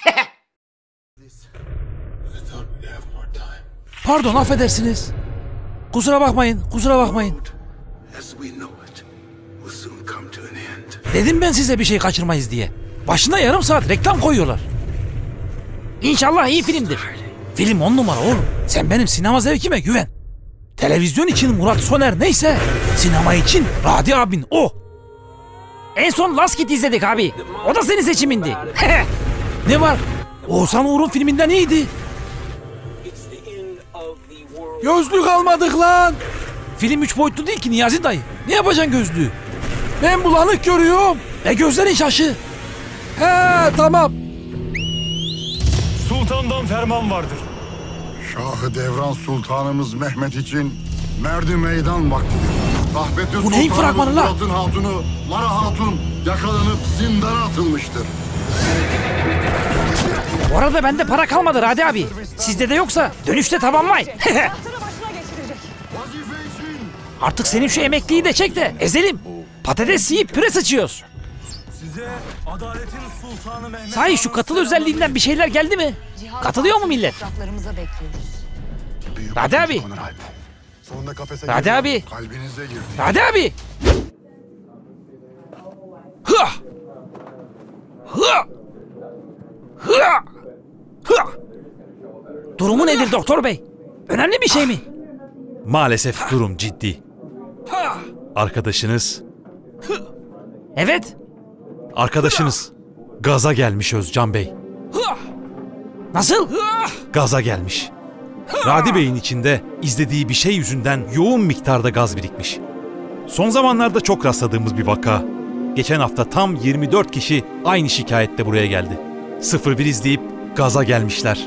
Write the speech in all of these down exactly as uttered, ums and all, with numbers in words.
Pardon, affedersiniz. Kusura bakmayın, kusura bakmayın. Dedim ben size bir şey kaçırmayız diye. Başına yarım saat reklam koyuyorlar. İnşallah iyi filmdir. Film on numara oğlum. Sen benim sinema zevkime güven. Televizyon için Murat Soner neyse, sinema için Radi abin o. En son Last Kid izledik abi. O da senin seçimindi. Ne var? Oğuzhan Uğur'un filminden iyiydi. Gözlük almadık lan. Film üç boyutlu değil ki Niyazi dayı. Ne yapacaksın gözlüğü? Ben bulanık görüyorum. E gözlerin şaşı. He tamam. Sultandan ferman vardır. Şahı Devran Sultanımız Mehmet için merdi meydan vaktidir. Rahmetli Bu neyin fragmanı la? Murat'ın hatunu Lara Hatun yakalanıp zindana atılmıştır. Bu arada bende para kalmadı Radi abi. Sizde de yoksa dönüşte tamamlayın. Artık senin şu emekliyi de çek de ezelim. Patates yiyip püre sıçıyoruz. Size adaletin sultanı Mehmet... Sahi şu katıl özelliğinden bir şeyler geldi mi? Katılıyor mu millet? Radi abi. Radi abi. Kalbinize girdi. Radi abi. Hıa. Hıa. Hıa. Hıa. Durumu nedir doktor bey? Önemli bir şey mi? Maalesef durum ciddi. Arkadaşınız... Evet. Arkadaşınız gaza gelmiş Özcan Bey. Nasıl? Gaza gelmiş. Radi Bey'in içinde izlediği bir şey yüzünden yoğun miktarda gaz birikmiş. Son zamanlarda çok rastladığımız bir vaka. Geçen hafta tam yirmi dört kişi aynı şikayette buraya geldi. sıfır bir izleyip gaza gelmişler.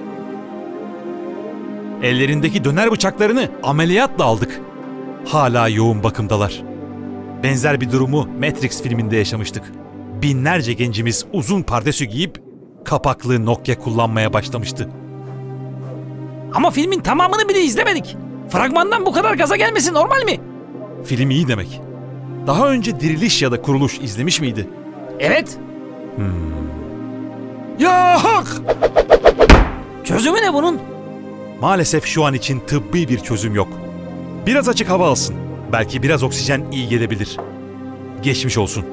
Ellerindeki döner bıçaklarını ameliyatla aldık. Hala yoğun bakımdalar. Benzer bir durumu Matrix filminde yaşamıştık. Binlerce gencimiz uzun pardesü giyip kapaklı Nokia kullanmaya başlamıştı. Ama filmin tamamını bile izlemedik. Fragmandan bu kadar gaza gelmesi normal mi? Film iyi demek. Daha önce Diriliş ya da Kuruluş izlemiş miydi? Evet. Hmm. Ya hak! Çözümü ne bunun? Maalesef şu an için tıbbi bir çözüm yok. Biraz açık hava alsın. Belki biraz oksijen iyi gelebilir. Geçmiş olsun.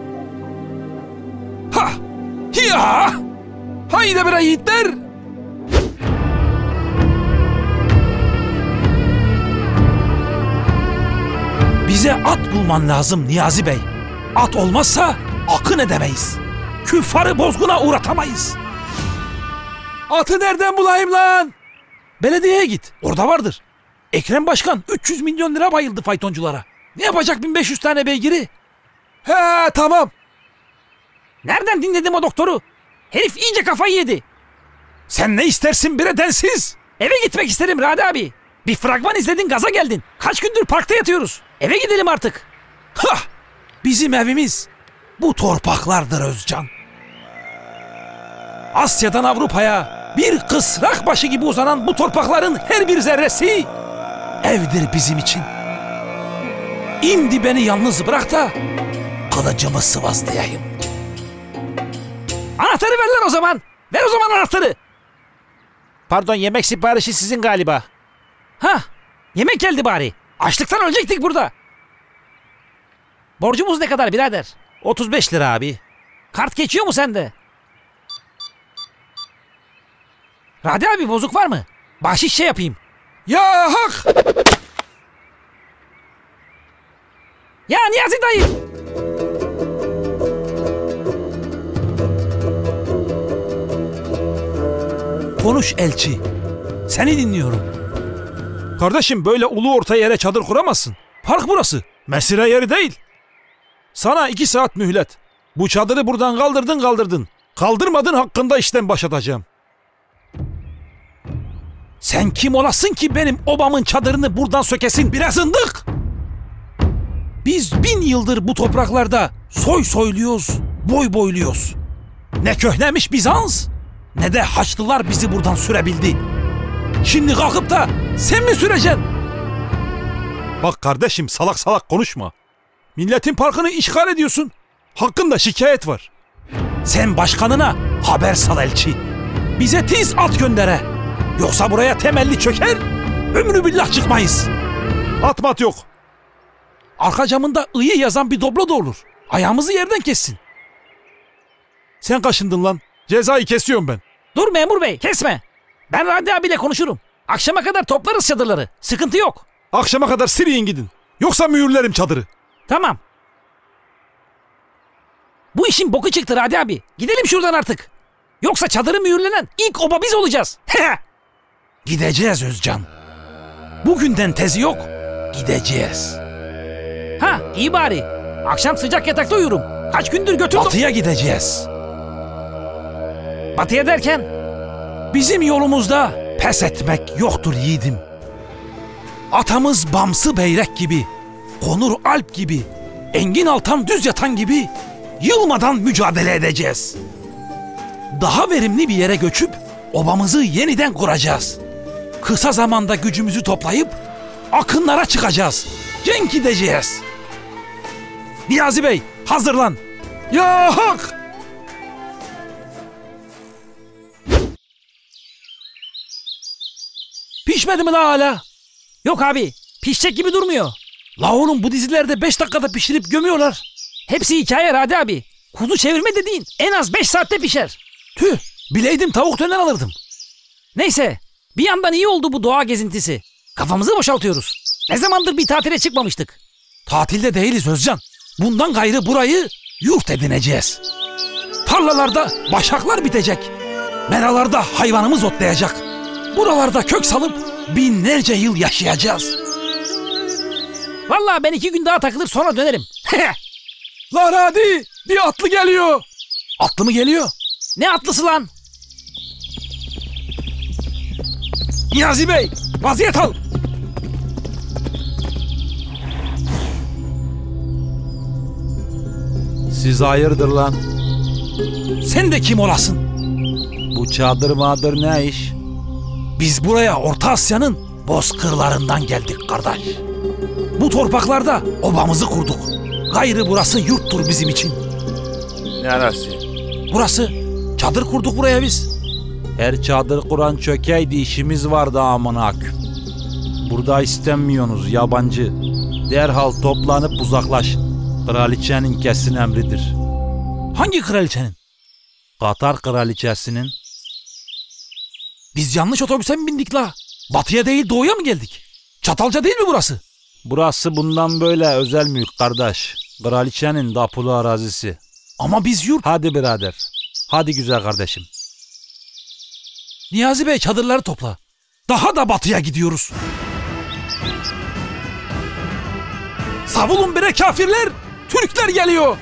Ha! Ya! Haydi bre yiğitler! Bize at bulman lazım Niyazi Bey. At olmazsa akın edemeyiz. Küffarı bozguna uğratamayız. Atı nereden bulayım lan? Belediyeye git. Orada vardır. Ekrem Başkan üç yüz milyon lira bayıldı faytonculara. Ne yapacak bin beş yüz tane beygiri? He tamam. Nereden dinledim o doktoru? Herif iyice kafayı yedi. Sen ne istersin bre densiz? Eve gitmek isterim Radi abi. Bir fragman izledin gaza geldin. Kaç gündür parkta yatıyoruz. Eve gidelim artık. Hah! Bizim evimiz bu torpaklardır Özcan. Asya'dan Avrupa'ya bir kısrak başı gibi uzanan bu torpakların her bir zerresi evdir bizim için. İndi beni yalnız bırak da kılıcımı sıvazlayayım. Anahtarı ver lan o zaman. Ver o zaman anahtarı. Pardon, yemek siparişi sizin galiba. Hah, yemek geldi bari. Açlıktan ölecektik burada. Borcumuz ne kadar birader? otuz beş lira abi. Kart geçiyor mu sende? Radi abi bozuk var mı? Bahşiş şey yapayım. Ya hak! Ya Niyazi dayı! Konuş elçi. Seni dinliyorum. Kardeşim böyle ulu orta yere çadır kuramazsın. Park burası. Mesire yeri değil. Sana iki saat mühlet. Bu çadırı buradan kaldırdın kaldırdın. Kaldırmadın hakkında işten başlatacağım. Sen kim olasın ki benim obamın çadırını buradan sökesin biraz ındık? Biz bin yıldır bu topraklarda soy soyluyoruz, boy boyluyoruz. Ne köhnemiş Bizans, ne de Haçlılar bizi buradan sürebildi. Şimdi kalkıp da sen mi süreceksin? Bak kardeşim salak salak konuşma. Milletin parkını işgal ediyorsun. Hakkında şikayet var. Sen başkanına haber sal elçi. Bize tiz at göndere. Yoksa buraya temelli çöker, ömrü billah çıkmayız. At mat yok. Arka camında ıyı yazan bir doblo da olur. Ayağımızı yerden kessin. Sen kaşındın lan. Cezayı kesiyorum ben. Dur memur bey, kesme. Ben Radi abiyle konuşurum. Akşama kadar toplarız çadırları. Sıkıntı yok. Akşama kadar siriyin gidin. Yoksa mühürlerim çadırı. Tamam. Bu işin boku çıktı Radi abi. Gidelim şuradan artık. Yoksa çadırı mühürlenen ilk oba biz olacağız. Gideceğiz Özcan. Bugünden tezi yok. Gideceğiz. Ha iyi bari. Akşam sıcak yatakta uyurum. Kaç gündür götürdüm. Batıya gideceğiz. Batıya derken? Bizim yolumuzda pes etmek yoktur yiğidim. Atamız Bamsı Beyrek gibi, Konur Alp gibi, Engin Altan Düz Yatan gibi yılmadan mücadele edeceğiz. Daha verimli bir yere göçüp obamızı yeniden kuracağız. Kısa zamanda gücümüzü toplayıp akınlara çıkacağız. Cenk edeceğiz. Niyazi Bey hazırlan. Ya hak! Pişmedi mi la hala? Yok abi, pişecek gibi durmuyor. La oğlum bu dizilerde beş dakikada pişirip gömüyorlar. Hepsi hikaye Radi abi. Kuzu çevirme dediğin en az beş saatte pişer. Tüh, bileydim tavuk döner alırdım. Neyse, bir yandan iyi oldu bu doğa gezintisi. Kafamızı boşaltıyoruz. Ne zamandır bir tatile çıkmamıştık. Tatilde değiliz Özcan. Bundan gayrı burayı yurt edineceğiz. Tarlalarda başaklar bitecek. Meralarda hayvanımız otlayacak. Buralarda kök salıp binlerce yıl yaşayacağız. Vallahi ben iki gün daha takılır sonra dönerim. Lan hadi bir atlı geliyor. Atlı mı geliyor? Ne atlısı lan? Niyazi Bey vaziyet al. Siz hayırdır lan? Sen de kim olasın? Bu çadır mağdır ne iş? Biz buraya Orta Asya'nın bozkırlarından geldik kardeş. Bu torpaklarda obamızı kurduk. Gayrı burası yurttur bizim için. Neresi? Burası. Çadır kurduk buraya biz. Her çadır kuran çökeydi işimiz vardı amına. Burada istemiyorsunuz yabancı. Derhal toplanıp uzaklaşın. Kraliçenin kesin emridir. Hangi kraliçenin? Katar kraliçesinin. Biz yanlış otobüse mi bindik la? Batıya değil doğuya mı geldik? Çatalca değil mi burası? Burası bundan böyle özel mülk kardeş. Kraliçenin dapulu arazisi. Ama biz yurt... Hadi birader. Hadi güzel kardeşim. Niyazi Bey çadırları topla. Daha da batıya gidiyoruz. Savulun bire kafirler! Türkler geliyor!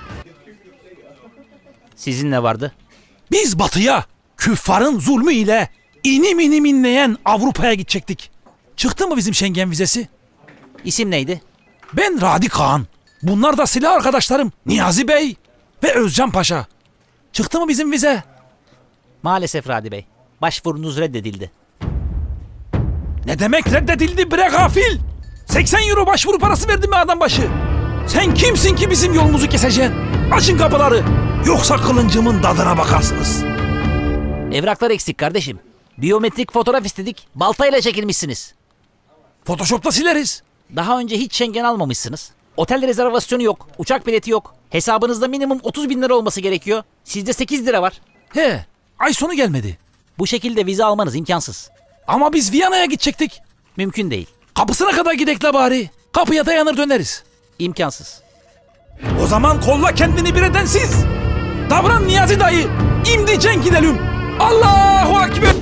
Sizin ne vardı? Biz batıya küffarın zulmü ile inim inim inleyen Avrupa'ya gidecektik. Çıktı mı bizim Schengen vizesi? İsim neydi? Ben Radi Kağan. Bunlar da silah arkadaşlarım Niyazi Bey ve Özcan Paşa. Çıktı mı bizim vize? Maalesef Radi Bey. Başvurunuz reddedildi. Ne demek reddedildi bre gafil? seksen euro başvuru parası verdim mi adam başı? Sen kimsin ki bizim yolumuzu keseceksin? Açın kapıları. Yoksa kılıncımın tadına bakarsınız. Evraklar eksik kardeşim. Biyometrik fotoğraf istedik. Baltayla çekilmişsiniz. Photoshop'ta sileriz. Daha önce hiç Schengen almamışsınız. Otel rezervasyonu yok. Uçak bileti yok. Hesabınızda minimum otuz bin lira olması gerekiyor. Sizde sekiz lira var. He, ay sonu gelmedi. Bu şekilde vize almanız imkansız. Ama biz Viyana'ya gidecektik. Mümkün değil. Kapısına kadar gidek la bari. Kapıya dayanır döneriz. İmkansız. O zaman kolla kendini bir edensiz. Davran Niyazi dayı. İmdi cenk gidelim. Allahu Ekber.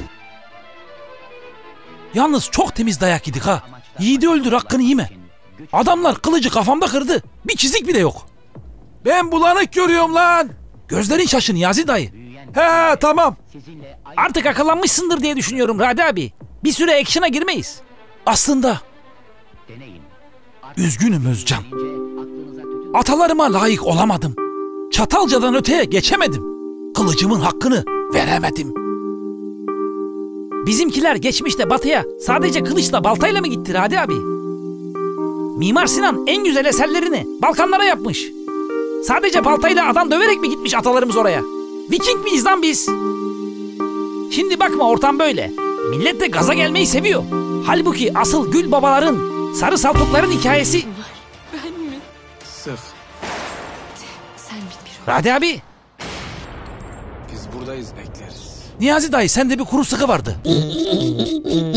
Yalnız çok temiz dayak yedik ha. Yiğidi öldür hakkını yeme. Adamlar kılıcı kafamda kırdı. Bir çizik bile yok. Ben bulanık görüyorum lan. Gözlerin şaşı Niyazi dayı. He tamam. Artık akıllanmışsındır diye düşünüyorum Radi abi. Bir süre action'a girmeyiz. Aslında üzgünüm Özcan. Atalarıma layık olamadım. Çatalca'dan öteye geçemedim. Kılıcımın hakkını veremedim. Bizimkiler geçmişte batıya sadece kılıçla baltayla mı gitti Radi abi? Mimar Sinan en güzel eserlerini Balkanlara yapmış. Sadece baltayla adam döverek mi gitmiş atalarımız oraya? Viking miyiz lan biz? Şimdi bakma ortam böyle. Millet de gaza gelmeyi seviyor. Halbuki asıl Gül babaların, Sarı Saltukların hikayesi... Ben mi? Sık. Sen bir Radi abi, Biz buradayız bekleriz. Niyazi dayı sende bir kuru sıkı vardı.